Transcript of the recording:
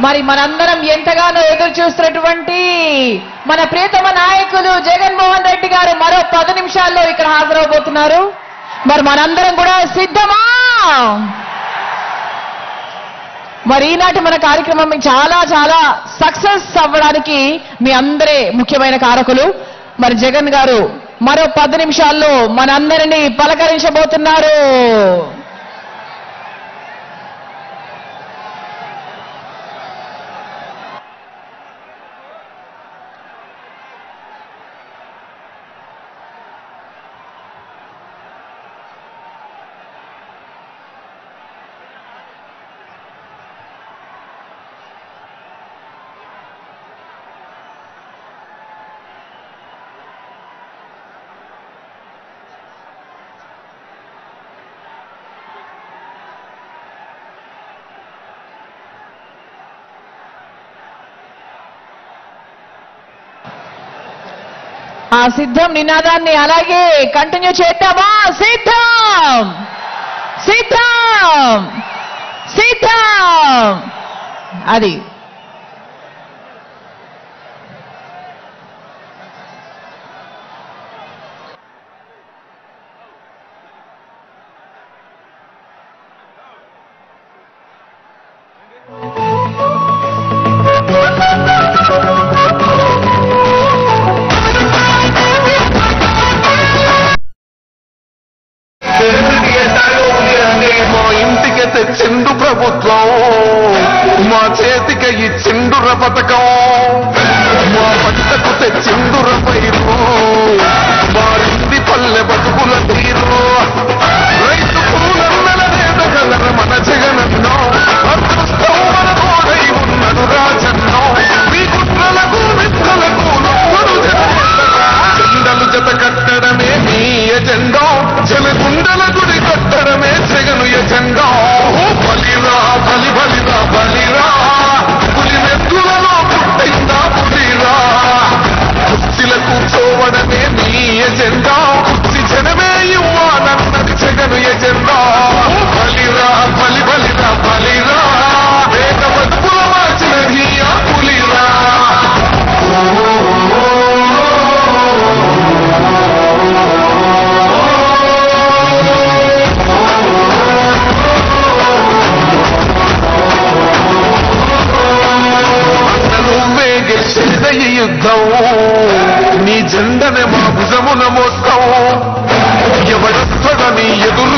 మరి మనందరం ఎంతగానో ఎదురు చూస్తున్నటువంటి మన ప్రియతమ నాయకులు జగన్మోహన్ రెడ్డి గారు మరో 10 నిమిషాల్లో ఇక్కడ హాజరవబోతున్నారు. మరి మనందరం కూడా సిద్ధమా? మరి ఈనాటి మన కార్యక్రమం చాలా చాలా సక్సెస్ అవ్వడానికి మీ అందరే ముఖ్యమైన కారకులు. మరి జగన్ గారు మరో 10 నిమిషాల్లో మనందరినీ పలకరించబోతున్నారు. ఆ సిద్ధం నినాదాన్ని అలాగే కంటిన్యూ చేద్దామా? సిద్ధం సిద్ధం సిద్ధం. అది తెచ్చిండు ప్రభుత్వం, మా చేతికి ఇచ్చిండుర పథకం, మా పంటకు తెచ్చిండుర పైరు, మారింది పల్లె బతుకుల తీరు. రైతు పూలన్నల వేదగలర మన జగనన్నో, అదృష్టం మన తోడై ఉన్నడు రాజన్నో. మీ కుట్రలకు మిత్రులకు నొప్పులు జెండలు జత కట్టడమే మీ ఎజెండా, జనగుండల గుడి కట్టడమే జగను ఎజెండా. బలిరా బలి బలిరా బలిరా, పులి మెత్తులలో పుట్టిందా పులిరా. కుర్చీల కూర్చోవడమే మీ ఎజెండా, కుర్చీ జనమే ఇవ్వాలన్నది జగను ఎజెండా. బలిరా బలి బలిరా బలిరా, వేద బతుకుల మార్చినది ఆ పులిరా. యుద్ధం నీ జెండనే మా భుజమున మోస్తాం, ఎవడొస్తడని ఎదురు